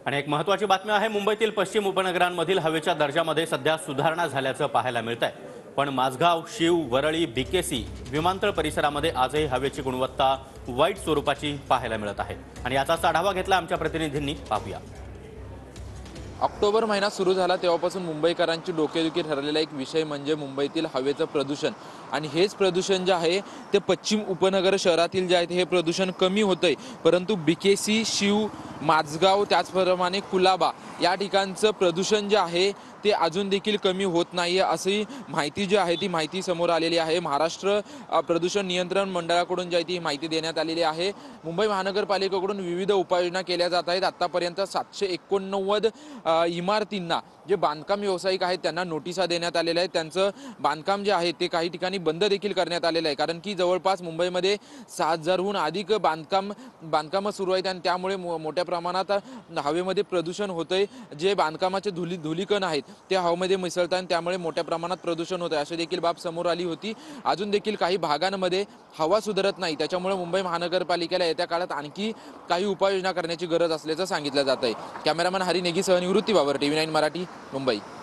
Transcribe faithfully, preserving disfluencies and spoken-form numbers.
आणि एक महत्त्वाची बातमी आहे, मुंबईतील पश्चिम उपनगरांमधील हवेच्या दर्जामध्ये सध्या सुधारणा झाल्याचं पाहायला मिळतंय। पण माझगाव, शीव, वरळी, बीकेसी विमानतळ परिसरामध्ये आजही हवेची गुणवत्ता वाईट स्वरूपाची पाहायला मिळत आहे। आणि याचाच आढावा घेतला आमच्या प्रतिनिधींनी, पाहूया। ऑक्टोबर महिना सुरू झाला तेव्हापासून मुंबईकरांची डोकेदुखी ठरलेला एक विषय म्हणजे मुंबईतील हवेचं प्रदूषण। आणि हेच प्रदूषण जे आहे ते पश्चिम उपनगर शहरातील जे आहे हे प्रदूषण कमी होतंय, परंतु बीकेसी, शीव, माझगाव त्याचप्रमाणे कुलाबा या ठिकाणचं प्रदूषण जे आहे ते अजून देखील कमी होत नाहीये, अशी माहिती जी आहे ती माहिती समोर आलेली आहे। महाराष्ट्र प्रदूषण नियंत्रण मंडळाकडून जी आहे ती माहिती देण्यात आलेली आहे। मुंबई महानगरपालिकेकडून विविध उपाययोजना केल्या जात आहेत। आतापर्यंत सातशे एकोणनव्वद इमारतींना जे बांधकाम व्यावसायिक आहेत त्यांना नोटिसा देण्यात आलेल्या आहेत। त्यांचं बांधकाम जे आहे ते काही ठिकाणी बंद देखील करण्यात आलेलं आहे, कारण की जवळपास मुंबईमध्ये सहा हजारहून अधिक बांधकाम बांधकामं सुरू आहेत आणि त्यामुळे मोठ्या प्रमाणात हवेमध्ये प्रदूषण होतंय। जे बांधकामाचे धुली धुलीकण आहेत ते हवेमध्ये मिसळतात आणि त्यामुळे मोठ्या प्रमाणात प्रदूषण होतंय, अशी देखील बाब समोर आली होती। अजून देखील काही भागांमध्ये हवा सुधारत नाही, त्याच्यामुळे मुंबई महानगरपालिकेला येत्या काळात आणखी काही उपाययोजना करण्याची गरज असल्याचं सांगितलं जात आहे। कॅमेरामॅन हरी नेगीसह निवृत्ती बाबर, टीव्ही नाईन मराठी, मुंबई।